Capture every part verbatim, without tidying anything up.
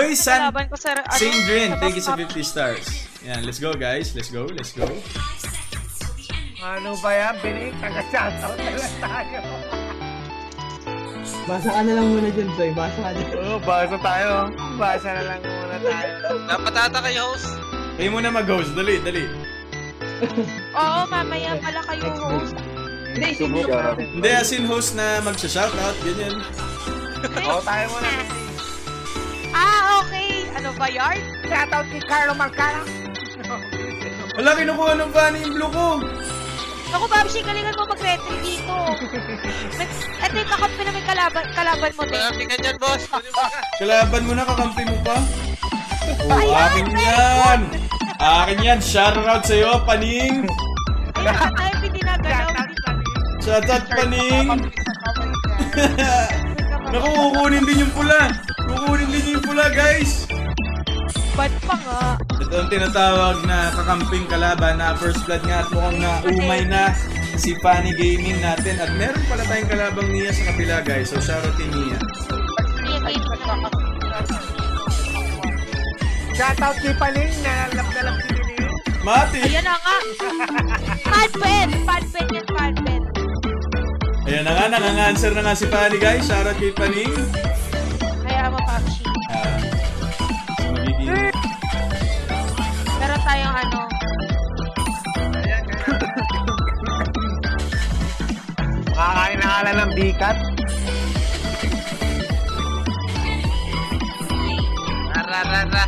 Uy, San... Kalaban ko sa, ano, Saint Drin, sa thank you sa top- fifty stars. Yan, let's go guys. Let's go, let's go. Ano ba yan? Binig, taga-shoutout na lang tayo. Basa ka na lang muna dyan, Toy. Basa ka na. Oo, basa tayo. Basa na lang muna tayo. Dapat ata kayo, host. Kayo muna mag-host. Dali, dali. Oo, mamaya pala kayo host. Hindi, sige ka. Hindi, as in host na magsha-shoutout. Ganyan. Oo, tayo muna. Ah, okay. Ano ba yard? Shoutout si Carlo Marcano. Wala, kinukuha ng funny yung blue ko. Ako, Babshi, galingan mo mag-retry dito. Ito yung kakampi na may kalaban, kalaban mo din. Marami ka dyan, boss. Kalaban mo na, kakampi mo pa. Oh, akin yan. Akin yan. Shoutout sa'yo, Paning. Ayun, tayo pinagalaw. Shoutout, Paning. Naku, kukunin din yung pula. Kukunin din yung pula, guys. Bad pa nga. Ito ang tinatawag na kakamping kalaban na first blood nga at mukhang na umay na si Funny Gaming natin. At meron pala tayong kalabang Nia sa kapila, guys. So, shoutout kay Nia. Shoutout si Paling, nalalap na lang si Paling. Mati! Ayan na nga. Padpen. Padpen yan, padpen. Ayan na nga, nanganganswer na nga si Funny, guys. Shoutout kay Paning. Kaya mo, Babshi. Ah, so, magiging... Meron tayong ano. Makakain na ala ng bikat. Rararara.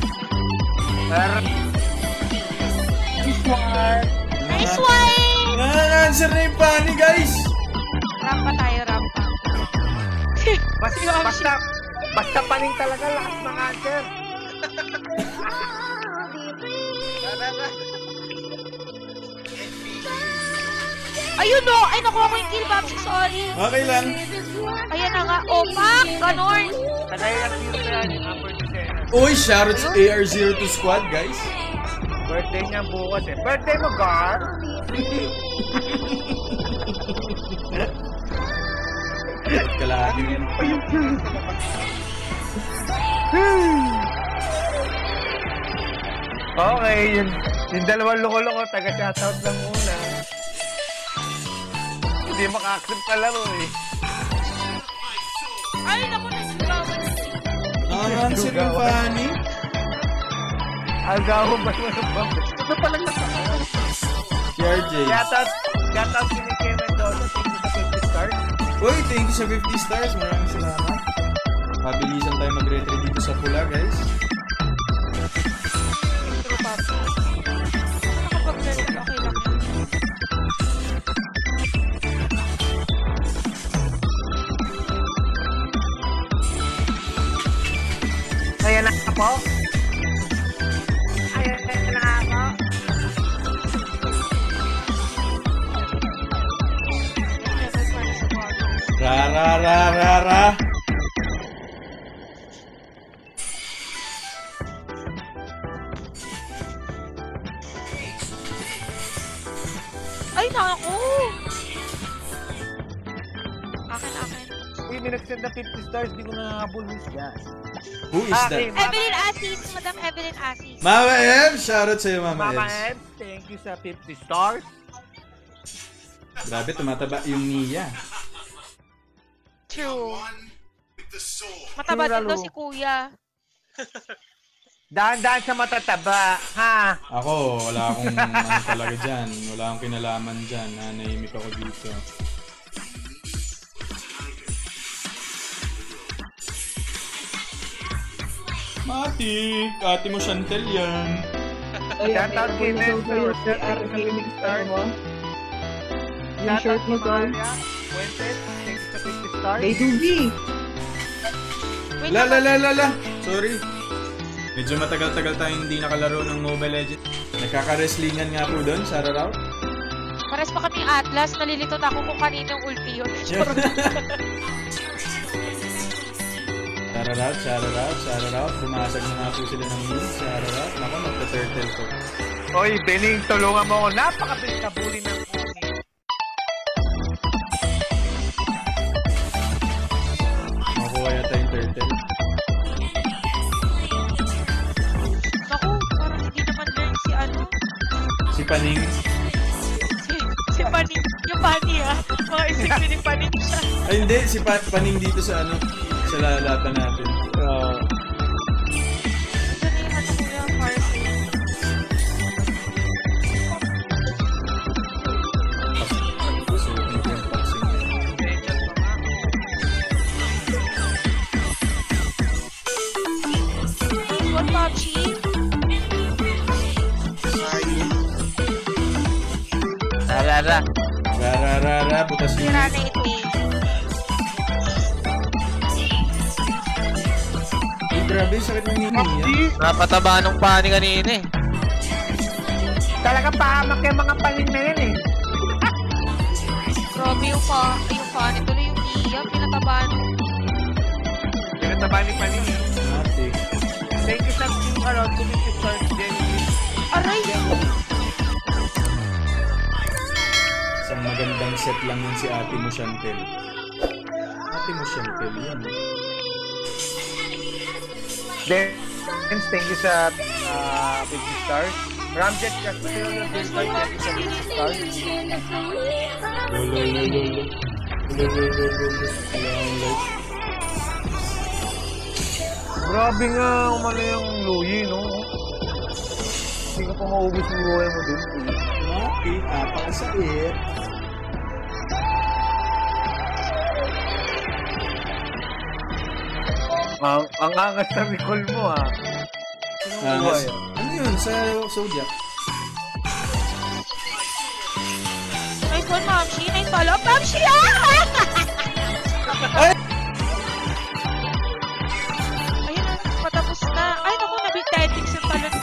Nice one! Nanganganswer na yung Funny, guys. Rampa tayo, rampa. Basta, basta, basta Paling talaga lahat ng answer. Ayun o! Ay, nakuha ko yung kill, Babshi. Sorry. Okay lang. Ayan na nga. Oh, pak! Ganon. Tagay lang zero na yan, yung number designer. Uy, shoutout sa A R zero two squad, guys. Birthday niya bukas eh. Birthday mo, Gar? At kalahati yun. Okay, yun. Yung dalawang loko-loko, taga-shoutout lang muna. Hindi maka-accept ka laro eh. Ay, naku, nasigawan. Nanganganswer yung Funny. Agaw ba naman ang bambas? Ano pa lang nakakas? Si R J. Shoutout, shoutout si Nicky Mendoza. Thank you sa fifty stars. Uy, thank you sa fifty stars. Maraming salamat. Pabilisan tayo mag-retry dito sa pula, guys. True, Babshi. Nakapag-retry, okay lang. Ayan na po. Ayan na po. Ra, ra, ra, ra, ra. Ay, naku! Akin, akin. Uy, may nag-send na fifty stars. Di ko nakakabul miss yan. Who is Okay, that? Evelyn Asis, Madam Evelyn Asis. Mama M! Shoutout sa'yo, Mama, Mama Eds. Ed, thank you sa fifty stars. Grabe, tumataba yung Nia. True. Mataba din daw si Kuya. Daan-daan sa matataba, ha? Ako, wala akong ano talaga dyan. Wala akong kinalaman dyan. Nanahimik ako dito. Mati! Ate mo Chantel yan. Shoutout kay Mentor, shoutout kay Mentor. Yung shirt mo, Tol. Fuentes, thank you sa fifty stars. Kay Dugi. Wait La la lang. la la la! Sorry. Medyo matagal-tagal tayong hindi nakalaro ng Mobile Legends. Nagkaka-wrestlingan nga po doon, shout out. Pares pa kami Atlas, nalilito na ako kung kaninong ulti yun. Shout out, shout out, shout out. Bumasag na nga po sila ng move. Shout out. Ako, magka-turtle ko. Oy, Bening, tulungan mo ako. Napakabilis na bully ng Pony. Makuha yata yung turtle. Si Paning. Si, si Paning. Yung Pani ah. Mga isipin ni Paning siya. Ay hindi, si pa Paning dito sa ano, sa lalata natin. Ah. Ito na yung ano ko yung parcel. So, hindi yung boxing niya. What, Pachi? Rara. Rararara, butas Sira niya. na ito eh. Ay, grabe, sakit ng hini niya. Napataba nung pani kanina eh. Talaga pahamak yung mga panin na yan eh. Grabe yung pa, yung Pani. Tuloy yung Iya. Pinatabahan. Pinataba ni panin. Ate. Thank you sa team around to meet you, Sir Jenny. Aray! Isang magandang set lang yun si ate mo, Chantel. Ate mo, Chantel, yun. Then, thank you sa uh, fifty stars. Ramjet Castillo, thank you sa fifty stars. Lolo, lolo, lolo. Lolo, lolo, lolo. Wala akong life. Grabe nga, umano yung Louie, no? Hindi ka pa maubos yung buhay mo dun. Okay, apakasait. Ang, ang angas na recall mo, ah. Ah, mas- ano yun sa Zodiac? Nice one, Mamshi. Nice follow-up, Mamshi! Ah! Ay! Ayun na, patapos na. Ay, naku, nabig tactics yung talon.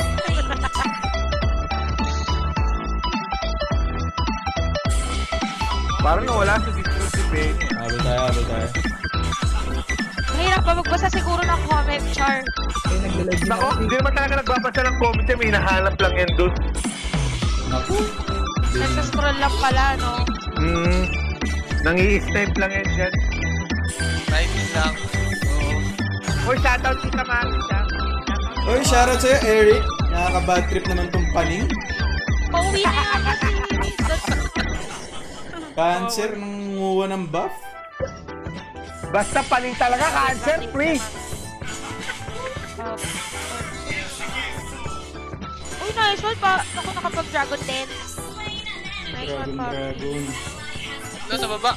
Parang nawala sa dito si Benny. Habol tayo, habol tayo. Mahirap pa magbasa siguro ng comment, Char. Ay, naglalag na Nako, ako. hindi naman talaga nagbabasa ng comment yan. May hinahanap lang yan doon. Naku. Nagsascroll lang pala, no? Hmm. Nangi-snipe lang yan dyan. Timing lang. Uy, shoutout si Tamaki siya. Oy, shoutout sa'yo, Eric. Nakaka-bad trip naman tong Paning. Pauwi na yata si Cancer nung nguwa ng buff. Basta paling talaga, cancer free. Uy, nice one pa. Ako nakapag-dragon dance. Nice one Dragon, pa. dragon. Doon sa baba.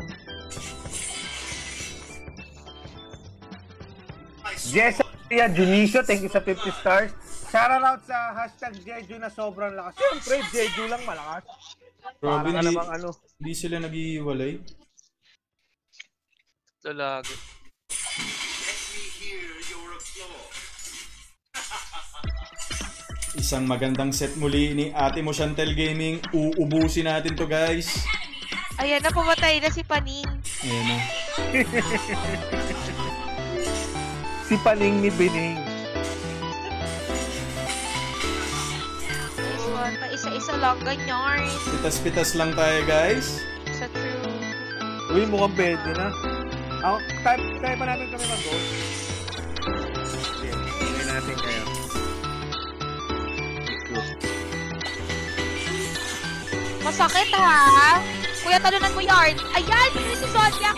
Jessica Junicio, thank you sa fifty stars. Shoutout sa hashtag Jeju na sobrang lakas. Siyempre, Jeju lang malakas. Grabe, Parang hindi, namang ano. hindi sila nag-iiwalay. Lalagi. Isang magandang set muli ni ate mo, Chantel Gaming. Uubusin natin to, guys. Ayan na, pumatay na si Paning. Ayan na. Si Paning ni Bining. Nice one pa. Isa-isa lang, ganyan. Pitas-pitas lang tayo, guys. Sa true. Uy, mukhang pwede na. Ako, type, type pa namin kami mag-goal. Sige, tingnan natin kayo. Masakit ha? Kuya, talunan mo yarn. Ayan, yun si Zodiac.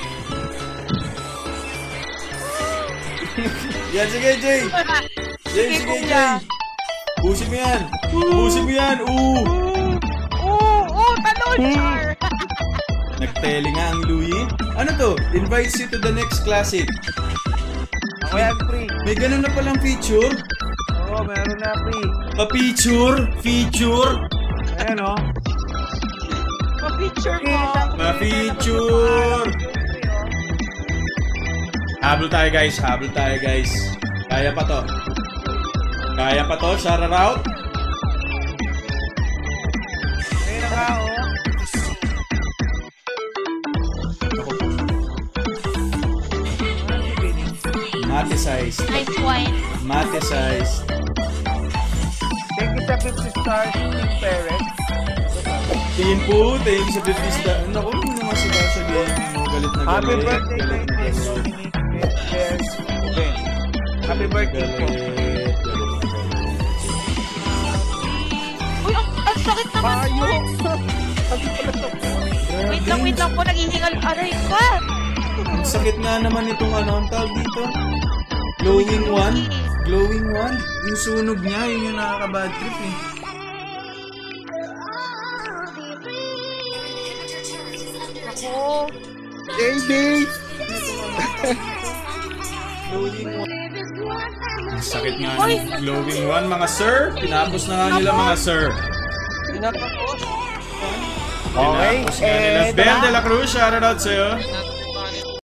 Yan, sige, Jay. Jay, Sige, sige, kuya. Jay. Busin mo yan. Busin mo yan. Oo. Oo, oo, talon, Char. Nagtele nga ang Louie. Ano to? Invites you to the next classic. Ako yan, free. May ganun na palang feature. Oo, meron na free. Pa-feature. Feature. Ayan, oh. Pa-picture mo. Pa-feature. Habol tayo, guys. Habol tayo, guys. Kaya pa to. Kaya pa to. Shout out. Ayan na nga, oh. Mate size. Nice one. Mate size. Thank you sa fifty stars, Team Perez. Tingin po. Thank you sa fifty star. Naku, hindi naman si Basha Game. Galit na galit. Happy birthday kay Galit na Team galit. Dominic Perez. Okay. Happy birthday po. Galit. Galit na galit. Uy, ang, ang sakit naman po. Wait lang, wait lang po. Naghihingal. Aray ko. Ang sakit nga naman itong ano, ang tawag dito. Glowing one. Glowing one. Yung sunog niya, yun yung nakaka-bad trip eh. Ako. Baby! Glowing one. Ang sakit nga ng glowing one, mga sir. Tinapos na nga nila, mga sir. Okay, Tinapos nga nila. eh, Ben de la Cruz, shoutout sa'yo.